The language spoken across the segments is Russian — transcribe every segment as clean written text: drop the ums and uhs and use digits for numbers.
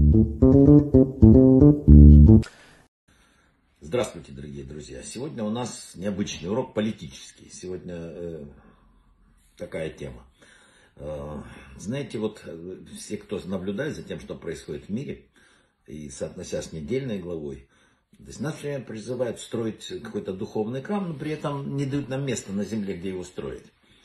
Здравствуйте, дорогие друзья! Сегодня у нас необычный урок политический. Сегодня такая тема. Знаете, вот все, кто наблюдает за тем, что происходит в мире, и соотнося с недельной главой, то есть нас все время призывают строить какой-то духовный храм, но при этом не дают нам места на земле, где его строить.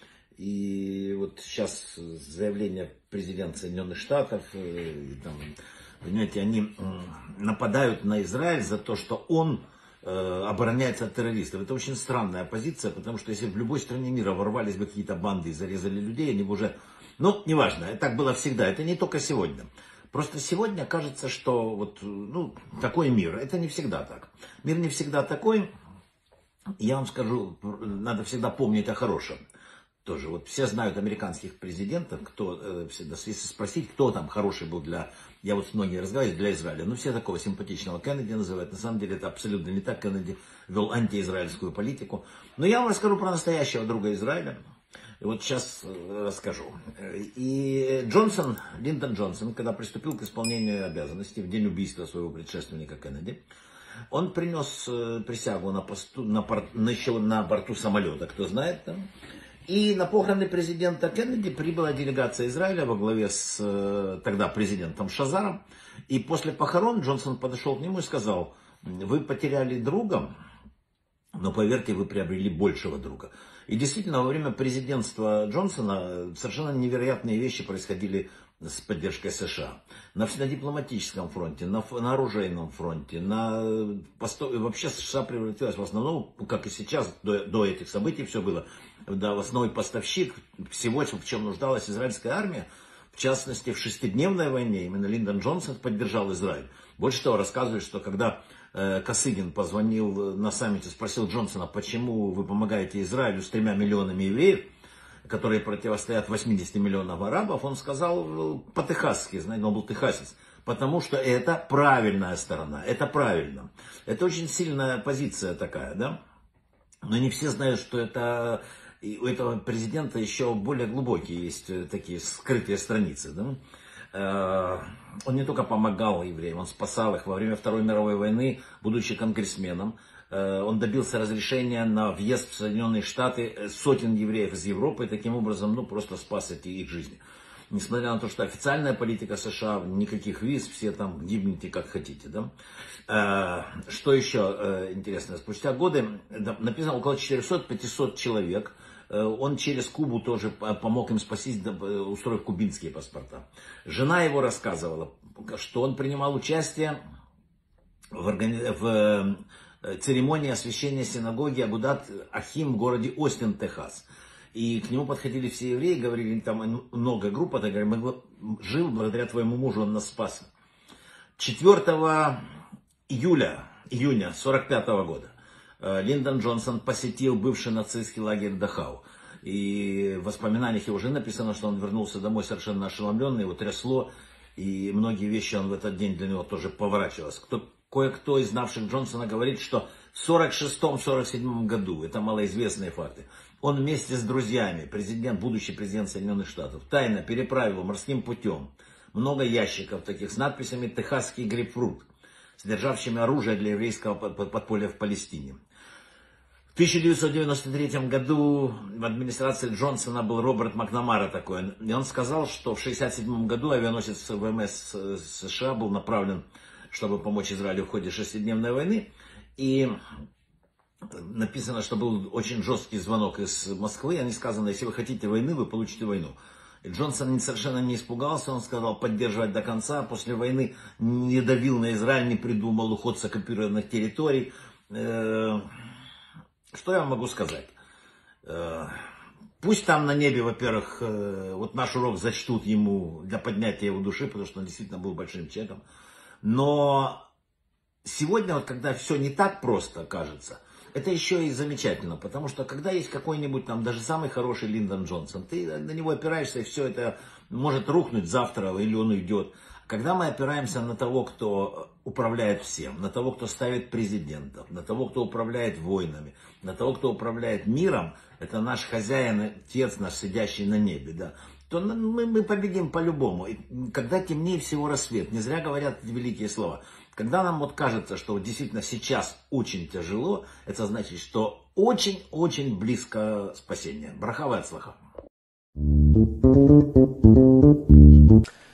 И вот сейчас заявление президента Соединенных Штатов, понимаете, они нападают на Израиль за то, что он обороняется от террористов. Это очень странная позиция, потому что если в любой стране мира ворвались бы какие-то банды и зарезали людей, они бы уже... Ну, неважно, так было всегда, это не только сегодня. Просто сегодня кажется, что вот, такой мир. Это не всегда так. Мир не всегда такой. Я вам скажу, надо всегда помнить о хорошем. Тоже вот все знают американских президентов, если спросить, кто там хороший был я вот с многими разговариваю, для Израиля. Ну, все такого симпатичного Кеннеди называют. На самом деле это абсолютно не так. Кеннеди вел антиизраильскую политику. Но я вам расскажу про настоящего друга Израиля. И вот сейчас расскажу. И Линдон Джонсон, когда приступил к исполнению обязанностей в день убийства своего предшественника Кеннеди, он принес присягу еще на борту самолета, кто знает там. И на похороны президента Кеннеди прибыла делегация Израиля во главе с тогда президентом Шазаром. И после похорон Джонсон подошел к нему и сказал: вы потеряли друга, но поверьте, вы приобрели большего друга. И действительно, во время президентства Джонсона совершенно невероятные вещи происходили с поддержкой США. На дипломатическом фронте, на оружейном фронте, вообще США превратилась в основном, как и сейчас, до этих событий все было, в основной поставщик всего, в чем нуждалась израильская армия. В частности, в шестидневной войне именно Линдон Джонсон поддержал Израиль. Больше того, рассказывают, что когда Косыгин позвонил на саммите, спросил Джонсона, почему вы помогаете Израилю с 3 миллионами евреев, которые противостоят 80 миллионам арабов, он сказал по-техасски, знаете, он был техасец, потому что это правильная сторона, это правильно. Это очень сильная позиция такая, да? Но не все знают, что у этого президента еще более глубокие есть такие скрытые страницы, да? Он не только помогал евреям, он спасал их во время Второй мировой войны, будучи конгрессменом. Он добился разрешения на въезд в Соединенные Штаты сотен евреев из Европы, и таким образом, просто спас их жизни. Несмотря на то, что официальная политика США, никаких виз, все там гибните как хотите. Да? Что еще интересно, спустя годы написано около 400-500 человек. Он через Кубу тоже помог им спастись, устроив кубинские паспорта. Жена его рассказывала, что он принимал участие в церемонии освящения синагоги Агудат Ахим в городе Остин, Техас. И к нему подходили все евреи, говорили, там много групп, жил благодаря твоему мужу, он нас спас. 4 июня 1945 года Линдон Джонсон посетил бывший нацистский лагерь Дахау. И в воспоминаниях его жены написано, что он вернулся домой совершенно ошеломленный, его трясло, и многие вещи он в этот день для него тоже поворачивалось. Кое-кто из знавших Джонсона говорит, что в 1946-1947 году, это малоизвестные факты, он вместе с друзьями, будущий президент Соединенных Штатов, тайно переправил морским путем много ящиков таких с надписями «Техасский грейпфрут», содержавшими оружие для еврейского подполья в Палестине. В 1993 году в администрации Джонсона был Роберт Макнамара такой, и он сказал, что в 1967 году авианосец ВМС США был направлен, чтобы помочь Израилю в ходе шестидневной войны, и написано, что был очень жесткий звонок из Москвы, и сказано, если вы хотите войны, вы получите войну. И Джонсон совершенно не испугался, он сказал поддерживать до конца, после войны не давил на Израиль, не придумал уход с оккупированных территорий. Что я вам могу сказать? Пусть там на небе, во-первых, вот наш урок зачтут ему для поднятия его души, потому что он действительно был большим человеком. Но сегодня, вот, когда все не так просто кажется, это еще и замечательно, потому что когда есть какой-нибудь там, даже самый хороший Линдон Джонсон, ты на него опираешься, и все это может рухнуть завтра, или он уйдет. Когда мы опираемся на того, кто управляет всем, на того, кто ставит президентов, на того, кто управляет войнами, на того, кто управляет миром, это наш хозяин, отец наш, сидящий на небе, да, то мы победим по-любому. И когда темнее всего рассвет. Не зря говорят эти великие слова. Когда нам вот кажется, что вот действительно сейчас очень тяжело, это значит, что очень-очень близко спасение. Брахава ат слаха.